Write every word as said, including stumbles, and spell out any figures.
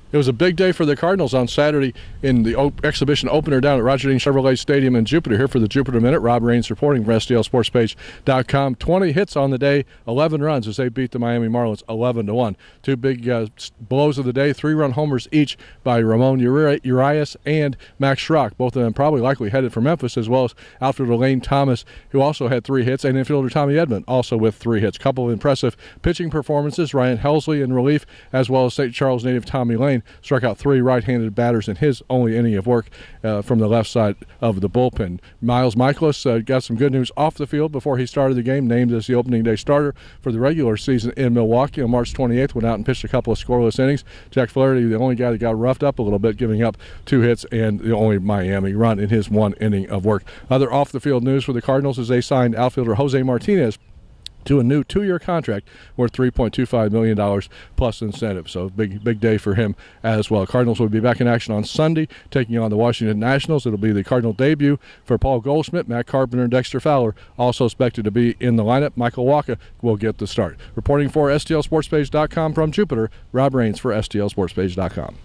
It was a big day for the Cardinals on Saturday in the op- exhibition opener down at Roger Dean Chevrolet Stadium in Jupiter. Here for the Jupiter Minute, Rob Raines reporting from S T L Sports Page dot com. twenty hits on the day, eleven runs as they beat the Miami Marlins eleven to one. Two big uh, blows of the day, three-run homers each by Ramon Uri- Urias and Max Schrock. Both of them probably likely headed for Memphis, as well as outfielder Lane Thomas, who also had three hits, and infielder Tommy Edman also with three hits. Couple of impressive pitching performances. Ryan Helsley in relief, as well as Saint Charles native Tommy Lane struck out three right-handed batters in his only inning of work uh, from the left side of the bullpen. Miles Michaelis uh, got some good news off the field before he started the game, named as the opening day starter for the regular season in Milwaukee. On March twenty-eighth, went out and pitched a couple of scoreless innings. Jack Flaherty, the only guy that got roughed up a little bit, giving up two hits and the only Miami run in his one inning of work. Other off-the-field news for the Cardinals is they signed outfielder Jose Martinez to a new two-year contract worth three point two five million dollars plus incentives. So big big day for him as well. Cardinals will be back in action on Sunday, taking on the Washington Nationals. It'll be the Cardinal debut for Paul Goldschmidt, Matt Carpenter, and Dexter Fowler, also expected to be in the lineup. Michael Wacha will get the start. Reporting for S T L Sports Page dot com from Jupiter, Rob Raines for S T L Sports Page dot com.